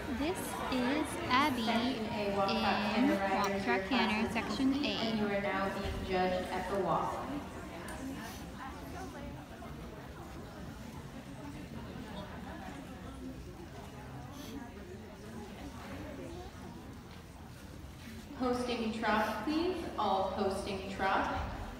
This is Abby in Walk Track Canter, Section And you A. are now being judged at the walk. Posting trot, please. All posting trot.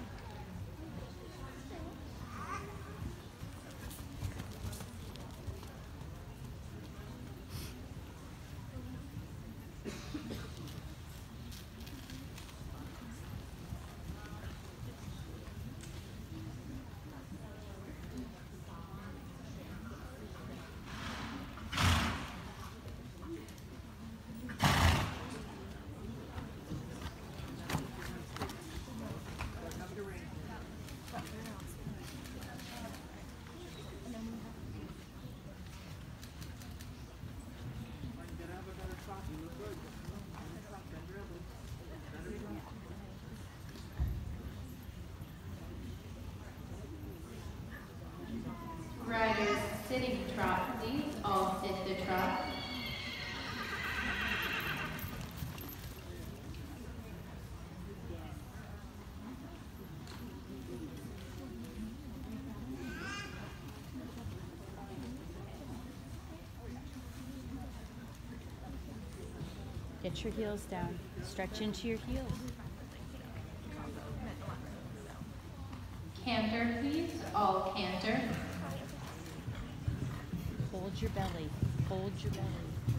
Riders sitting trot, please. All sit the trot. Get your heels down. Stretch into your heels. Canter, please. All canter. Hold your belly. Hold your belly.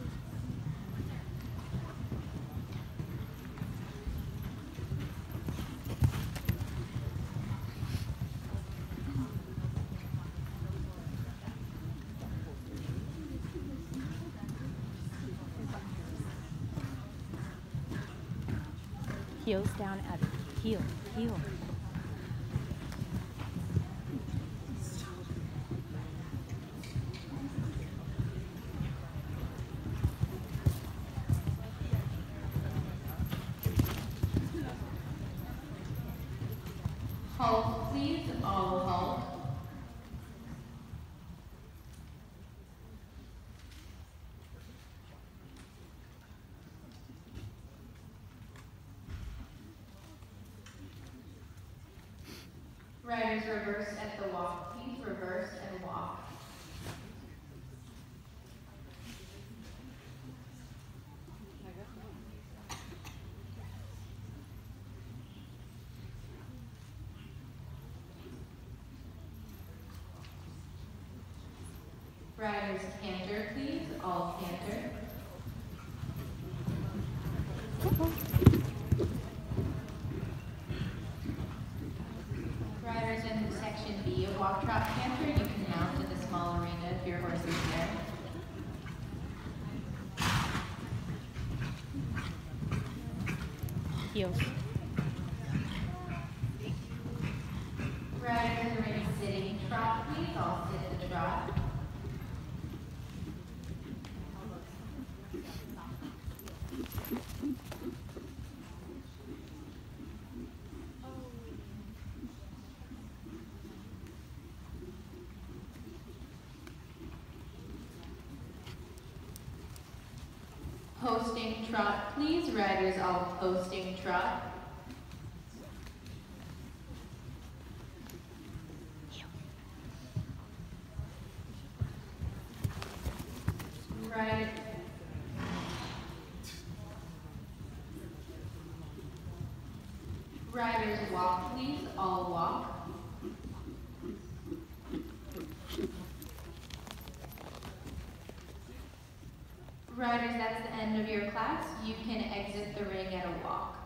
Heels down, Abby. Heel, heel. Halt, please. All halt. Riders reverse at the walk, please. Reverse and walk. Riders canter, please. All canter. Riders in Section B of Walk Trot Canter, you can mount in the small arena if your horse is there. Heels. Riders are in sitting trot, please. All sit the trot. Posting trot, please. Riders all posting trot. Riders walk, please. All walk. Riders, that's the end of your class. You can exit the ring at a walk.